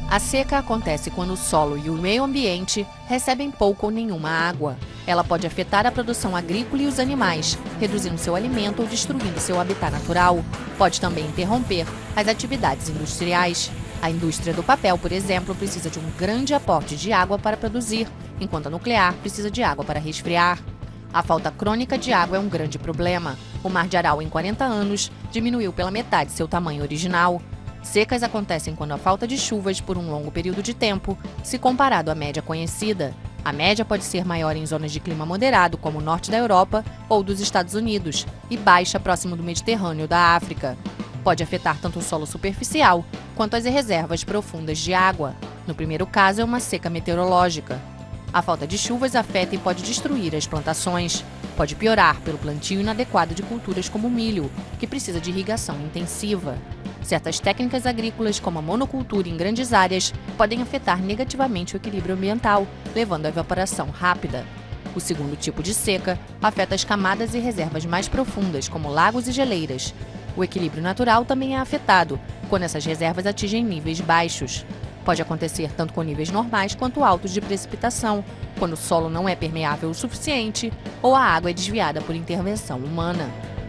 A seca acontece quando o solo e o meio ambiente recebem pouco ou nenhuma água. Ela pode afetar a produção agrícola e os animais, reduzindo seu alimento ou destruindo seu habitat natural. Pode também interromper as atividades industriais. A indústria do papel, por exemplo, precisa de um grande aporte de água para produzir, enquanto a nuclear precisa de água para resfriar. A falta crônica de água é um grande problema. O Mar de Aral, em 40 anos, diminuiu pela metade seu tamanho original. Secas acontecem quando a falta de chuvas por um longo período de tempo, se comparado à média conhecida. A média pode ser maior em zonas de clima moderado, como o norte da Europa ou dos Estados Unidos, e baixa próximo do Mediterrâneo da África. Pode afetar tanto o solo superficial quanto as reservas profundas de água. No primeiro caso, é uma seca meteorológica. A falta de chuvas afeta e pode destruir as plantações. Pode piorar pelo plantio inadequado de culturas como o milho, que precisa de irrigação intensiva. Certas técnicas agrícolas, como a monocultura em grandes áreas, podem afetar negativamente o equilíbrio ambiental, levando à evaporação rápida. O segundo tipo de seca afeta as camadas e reservas mais profundas, como lagos e geleiras. O equilíbrio natural também é afetado, quando essas reservas atingem níveis baixos. Pode acontecer tanto com níveis normais quanto altos de precipitação, quando o solo não é permeável o suficiente ou a água é desviada por intervenção humana.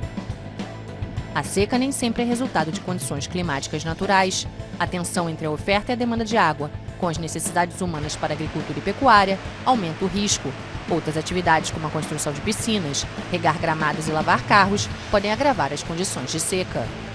A seca nem sempre é resultado de condições climáticas naturais. A tensão entre a oferta e a demanda de água, com as necessidades humanas para agricultura e pecuária, aumenta o risco. Outras atividades, como a construção de piscinas, regar gramados e lavar carros, podem agravar as condições de seca.